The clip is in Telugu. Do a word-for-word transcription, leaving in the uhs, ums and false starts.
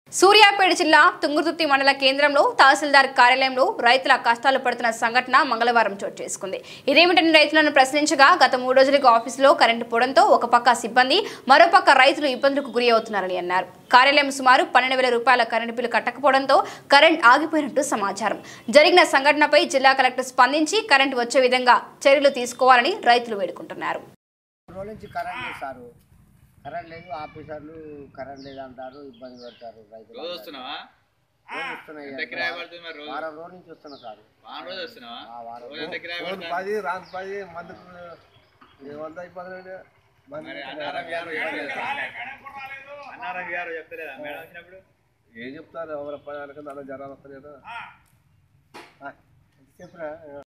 సూర్యాపేట జిల్లా తుంగతుర్తి మండల కేంద్రంలో తహసీల్దార్ కార్యాలయంలో రైతుల కష్టాలు పడుతున్న సంఘటన మంగళవారం చోటు చేసుకుంది. ఇదేమిటని రైతులను ప్రశ్నించగా గత మూడు రోజులుగా ఆఫీసులో కరెంటు పోవడంతో ఒక పక్క సిబ్బంది మరోపక్క రైతులు ఇబ్బందులకు గురి అవుతున్నారని అన్నారు. కార్యాలయం సుమారు పన్నెండు వేల రూపాయల కరెంటు బిల్లు కట్టకపోవడంతో కరెంట్ ఆగిపోయినట్టు సమాచారం. జరిగిన సంఘటనపై జిల్లా కలెక్టర్ స్పందించి కరెంటు వచ్చే విధంగా చర్యలు తీసుకోవాలని రైతులు వేడుకుంటున్నారు. కరెంట్ లేదు, ఆఫీసర్లు కరెంట్ లేదు అంటారు, ఇబ్బంది పెడతారు రైతులు. వారం రోజుల నుంచి వస్తున్నా సార్. పది రాను పది మందుకు వంద అయిపోతుంది. ఏం చెప్తారు ఎవరి పని అనుకుంటే అలా జరాలు వస్తాయి కదా చెప్పరా.